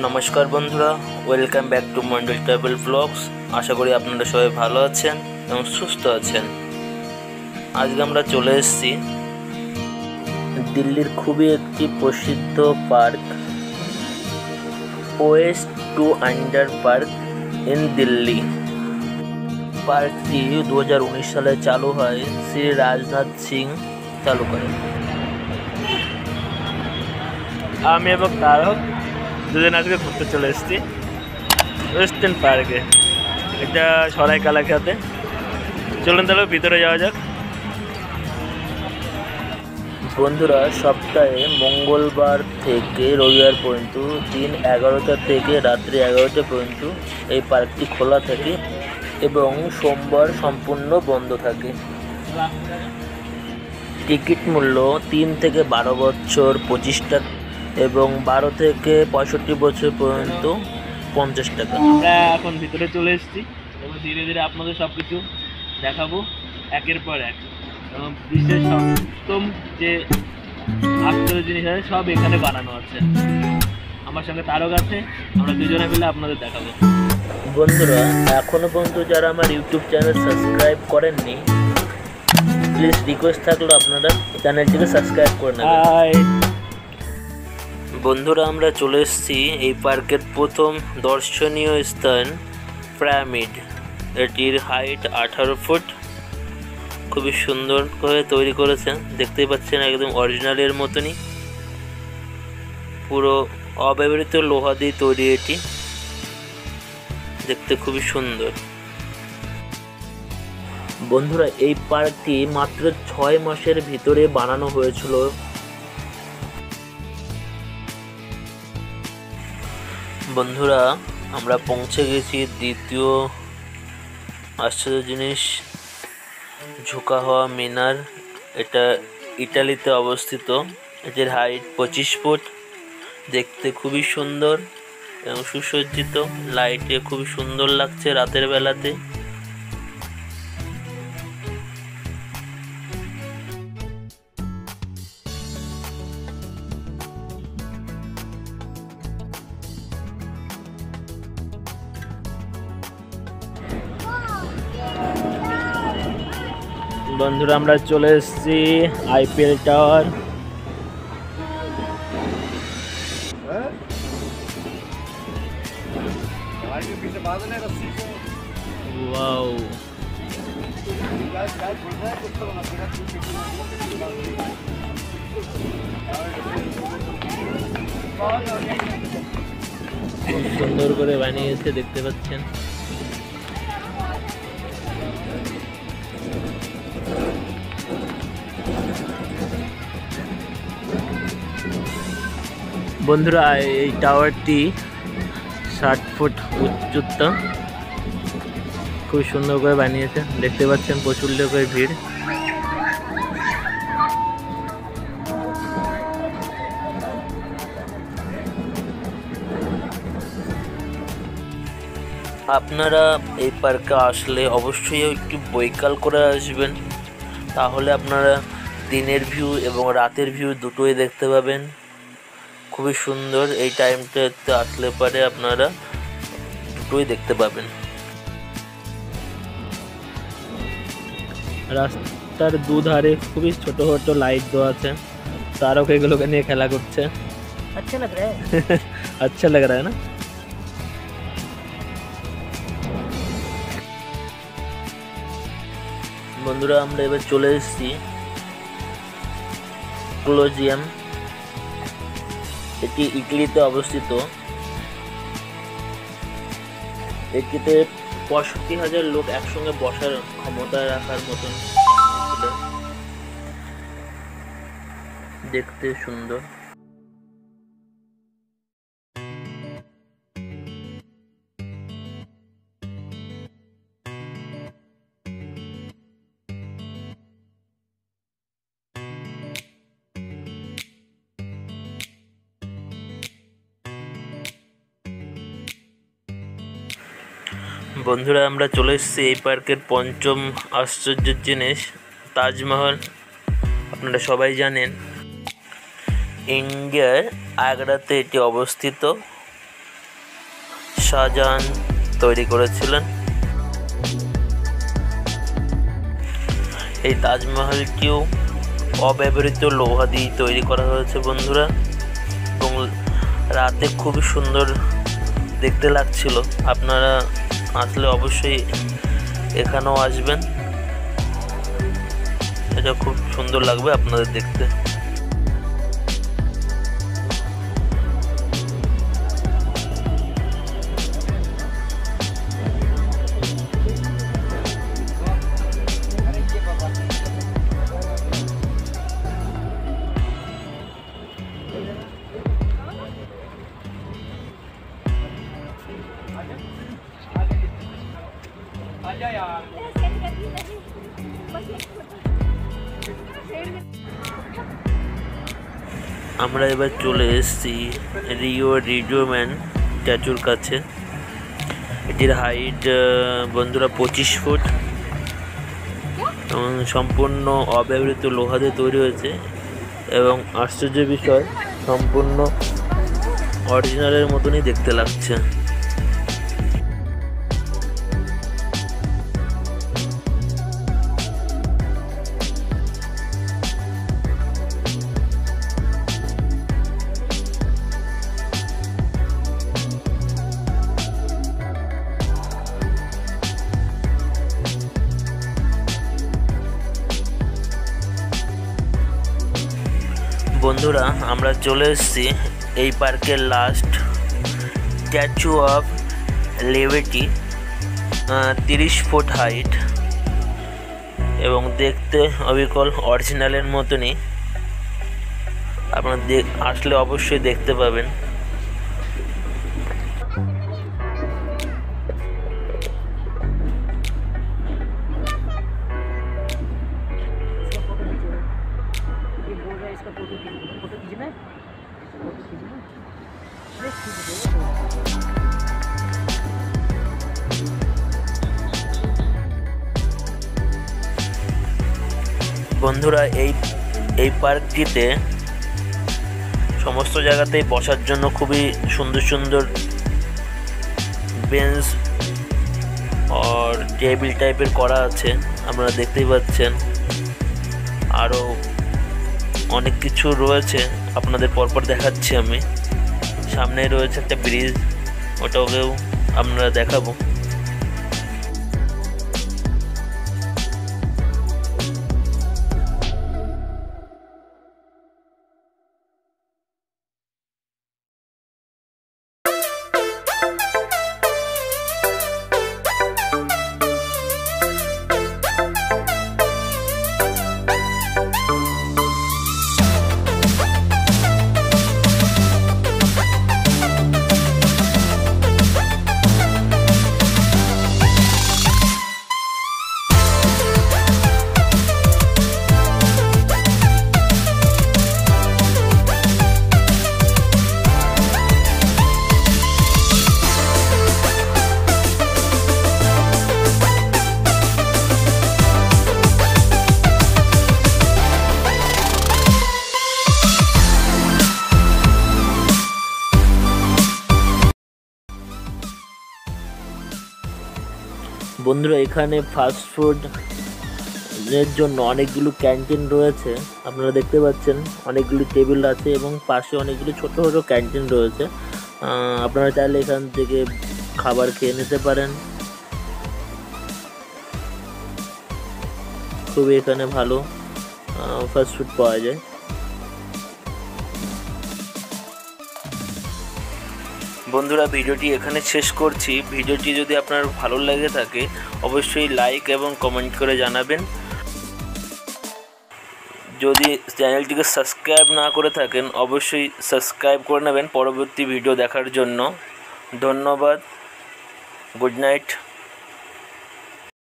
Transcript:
নমস্কার বন্ধুরা, welcome back to Mondal travel blogs. আশা করি আপনারা সবাই ভালো আছেন এবং সুস্থ আছেন। আজকে আমরা চলে এসেছি দিল্লির খুবই একটি প্রসিদ্ধ park, waste to wonder park in Delhi. পার্কটি 2019 সালে চালু হয়, শ্রী রাজনাথ সিং চালু করেন। আমি এবং তারক দুজন আজকে ঘুরতে চলে এসেছি ওয়েস্টার্ন পার্কে, এটা সরাই কালাখাতে। চলুন তাহলে ভিতরে যাওয়া যাক। বন্ধুরা, সপ্তাহে মঙ্গলবার থেকে রবিবার পর্যন্ত দিন 11টা থেকে রাত্রি 11টা পর্যন্ত এই পার্কটি খোলা থাকে এবং সোমবার সম্পূর্ণ বন্ধ থাকে। টিকিট মূল্য 3 থেকে 12 বছর 25 টাকা এবং 12 থেকে 65 বছর পর্যন্ত 50 টাকা। আমরা এখন ভিতরে চলে এসেছি এবং ধীরে ধীরে আপনাদের সব কিছু দেখাবো একের পর এক। এবং বিশ্বের সপ্তম যে আশ্চর্য জিনিস আছে সব এখানে বানানো আছে। আমার সঙ্গে তারক আছে, আমরা দুজনে মিলে আপনাদের দেখাবো। বন্ধুরা, এখনো পর্যন্ত যারা আমার ইউটিউব চ্যানেল সাবস্ক্রাইব করেননি, প্লিজ রিকোয়েস্ট থাকলো আপনারা চ্যানেলটিকে সাবস্ক্রাইব করে নেবেন। বন্ধুরা, আমরা চলে এসেছি এই পার্কের প্রথম দর্শনীয় স্থান পিরামিড। এটির হাইট 18 ফুট, খুবই সুন্দর করে তৈরি করেছেন। দেখতেই পাচ্ছেন একদম অরিজিনালের মতনই, পুরো অব্যবহৃত লোহা দিয়ে তৈরি। এটি দেখতে খুবই সুন্দর। বন্ধুরা, এই পার্কটি মাত্র 6 মাসের ভিতরে বানানো হয়েছিল। বন্ধুরা, আমরা পৌঁছে গেছি দ্বিতীয় আশ্চর্য জিনিস, ঝুঁকা হওয়া মিনার। এটা ইটালিতে অবস্থিত। এটির হাইট 25 ফুট, দেখতে খুবই সুন্দর এবং সুসজ্জিত। লাইটে খুবই সুন্দর লাগছে রাতের বেলাতে। বন্ধুরা, আমরা চলে এসেছি আইফেল টাওয়ার। ওয়াও, সুন্দর করে বানিয়েছে, দেখতে পাচ্ছেন। বন্ধুরা, এই টাওয়ারটি 60 ফুট উচ্চতা, খুব সুন্দর করে বানিয়েছে। দেখতে পাচ্ছেন প্রচুর লোকের ভিড়। আপনারা এই পার্কে আসলে অবশ্যই একটু বৈকাল করে আসবেন, তাহলে আপনারা দিনের ভিউ এবং রাতের ভিউ দুটোই দেখতে পাবেন। খুবই সুন্দর। এই টাইমটাতে আসলে পরে আপনারা দুটোই দেখতে পাবেন। রাস্তার দুধারে খুবই ছোট ছোট লাইট দেওয়া আছে। তারক এগুলোকে নিয়ে খেলা করছে। আচ্ছা লাগ রা হ্যায় আচ্ছা লাগ রা হ্যায় না। বন্ধুরা, আমরা এবার চলে এসেছি ক্লোজিয়াম। এটি ইটালিতে অবস্থিত। এটিতে 65,000 লোক একসঙ্গে বসার ক্ষমতা রাখার মতন, দেখতে সুন্দর। বন্ধুরা, আমরা চলে এসেছি এই পার্কের পঞ্চম আশ্চর্যের জিনিস, তাজমহল। আপনারা সবাই জানেন ইন্ডিয়ার আগ্রাতে এটি অবস্থিত। শাহজাহান তৈরি করেছিলেন। এই তাজমহলটিও অব্যবহৃত লোহা দিয়ে তৈরি করা হয়েছে বন্ধুরা, এবং রাতে খুবই সুন্দর দেখতে লাগছিল। আপনারা আসলে অবশ্যই এখানেও আসবেন, এটা খুব সুন্দর লাগবে আপনাদের দেখতে। আমরা এবার চলে এসেছি রিডিওম্যান স্ট্যাচুর কাছে। এটির হাইট বন্ধুরা 25 ফুট এবং সম্পূর্ণ অব্যবহৃত লোহা দিয়ে তৈরি হয়েছে, এবং আশ্চর্য বিষয় সম্পূর্ণ অরিজিনালের মতনই দেখতে লাগছে। বন্ধুরা আমরা চলে এসেছি এই পার্কের last statue of liberty, 30 foot height এবং দেখতে অবিকল অরিজিনালের মতনই। আপনারা আসলে অবশ্যই দেখতে পাবেন। বন্ধুরা এই পার্কটিতে সমস্ত জায়গাতেই বসার জন্য খুবই সুন্দর সুন্দর বেঞ্চ আর টেবিল টাইপের করা আছে, আপনারা দেখতেই পাচ্ছেন। আরও অনেক কিছু রয়েছে, আপনাদের পরপর দেখাচ্ছি আমি। সামনে রয়েছে একটা ব্রিজ, ওটাকেও আমরা দেখাবো। বন্ধুরা এখানে ফাস্ট ফুডের জন্য অনেকগুলো ক্যান্টিন রয়েছে, আপনারা দেখতে পাচ্ছেন। অনেকগুলো টেবিল আছে এবং পাশে অনেকগুলো ছোট ছোট ক্যান্টিন রয়েছে। আপনারা চাইলে এখান থেকে খাবার খেয়ে নিতে পারেন। খুবই এখানে ভালো ফাস্ট ফুড পাওয়া যায়। বন্ধুরা ভিডিওটি এখানে শেষ করছি। ভিডিওটি যদি আপনার ভালো লেগে থাকে অবশ্যই লাইক এবং কমেন্ট করে জানাবেন। যদি চ্যানেলটিকে সাবস্ক্রাইব না করে থাকেন অবশ্যই সাবস্ক্রাইব করে নেবেন পরবর্তী ভিডিও দেখার জন্য। ধন্যবাদ, গুড নাইট।